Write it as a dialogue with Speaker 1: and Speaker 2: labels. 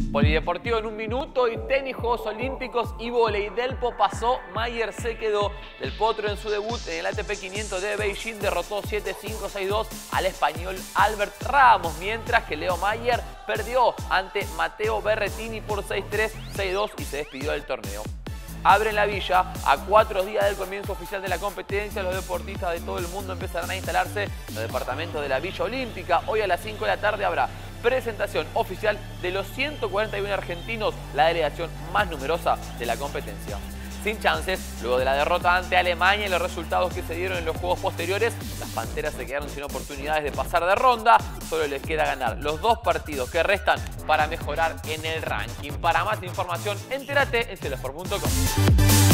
Speaker 1: Polideportivo en un minuto y tenis, Juegos Olímpicos y vóley. Delpo pasó, Mayer se quedó. Del Potro en su debut en el ATP 500 de Beijing derrotó 7-5, 6-2 al español Albert Ramos, mientras que Leo Mayer perdió ante Matteo Berrettini por 6-3, 6-2 y se despidió del torneo. Abren la villa, a 4 días del comienzo oficial de la competencia, los deportistas de todo el mundo empezarán a instalarse en los departamentos de la Villa Olímpica. Hoy a las 5 de la tarde habrá presentación oficial de los 141 argentinos, la delegación más numerosa de la competencia. Sin chances, luego de la derrota ante Alemania y los resultados que se dieron en los juegos posteriores, las Panteras se quedaron sin oportunidades de pasar de ronda. Solo les queda ganar los 2 partidos que restan para mejorar en el ranking. Para más información, entérate en celosport.com.